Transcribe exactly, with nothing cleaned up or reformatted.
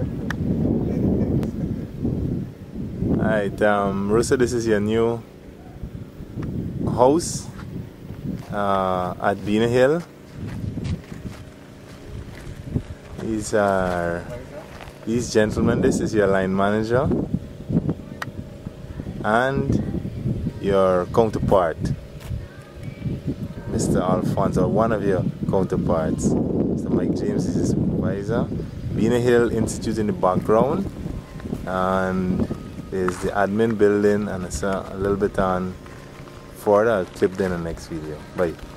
Alright, um, Rosa, this is your new house uh, at Bina Hill. These are these gentlemen. This is your line manager and your counterpart, Mister Alfonso, one of your counterparts. Mister Mike James is the supervisor. Bina Hill Institute in the background, and there's the admin building, and it's a, a little bit on further. I'll clip in the next video. Bye.